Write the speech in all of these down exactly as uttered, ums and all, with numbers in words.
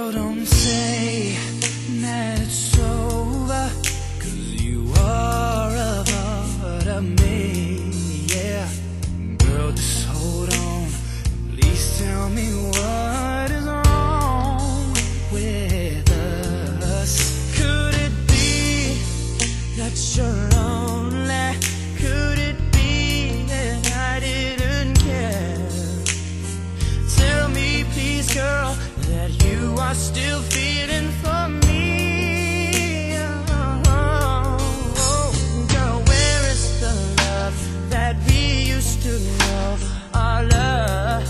Girl, don't say that it's over, 'cause you are a part of me, yeah. Girl, just hold on, please tell me what is wrong with us. Could it be that you're lonely? Could it be that I didn't care? Tell me please, girl, that you are still feeling for me. Oh, oh, girl, where is the love that we used to know? Our love,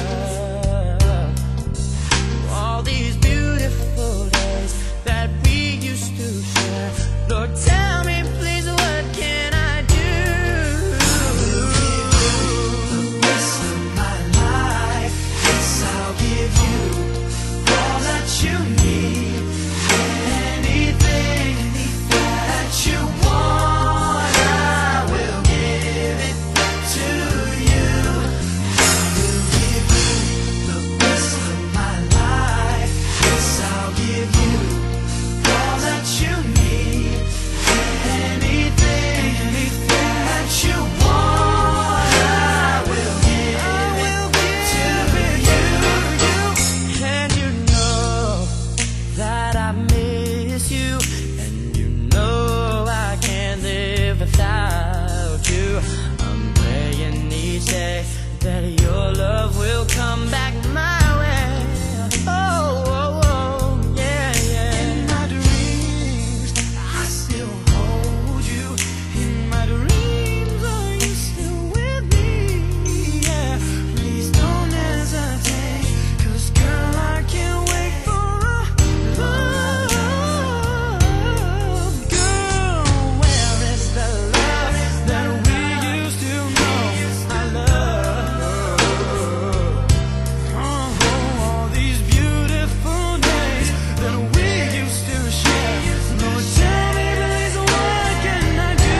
all these beautiful days that we used to share. Lord, tell me please, what can I do? I will give you the rest of my life. Yes, I'll give you all that you need. Anything that you want, I will give it to you. I will give you the rest of my life. Yes, I'll give you all that you need. Anything that you want, I will give it to you. And you know that I miss you, and you know I can't live without you. I'm praying each day that your love will come back my way. Oh, oh, oh, yeah, yeah. In my dreams, I still hold you. In my dreams, are you still with me? Yeah, please don't hesitate, 'cause girl, I can't wait for a love. Girl, where is the love that we used to know? I love, oh, all these beautiful days that we used to share. Lord, tell me please, what can I do?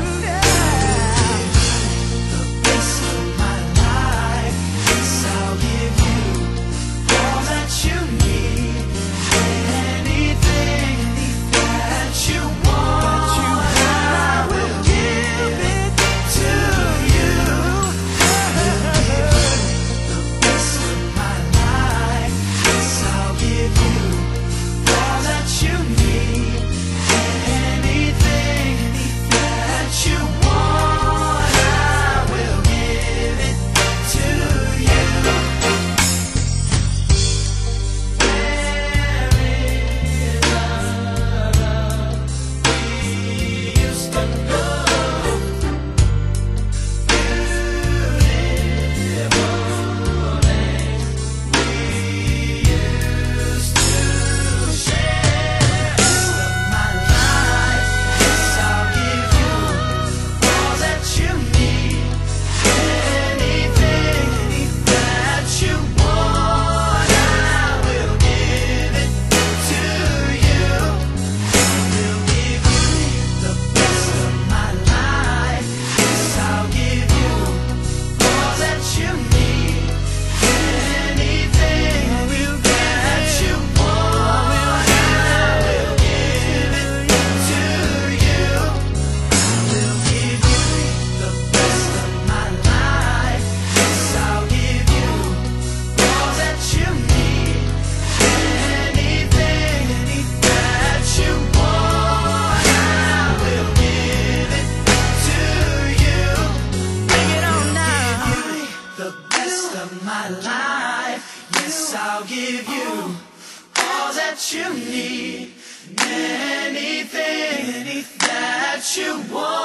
The best of my life. Yes, I'll give you all that you need. Anything that you want, I will give it to you. I will give you the best of my life. Yes, I'll give you all that you need. Anything that you want, I will give it to you. Where is the love we used to know? Beautiful days we used to share. My life, yes, I'll give you all that you need. Anything that you want, I will give it to you. I will give you the best of my life. Yes, I'll give you all that you need. Anything that you want, I will give it to you. I will give you the best of my life. Yes, I'll give you all that you need. Anything that you want, I will give it to you. Bring it on now. I'll give you the best of my life. Yes, I'll give you all that you need. Anything that you want.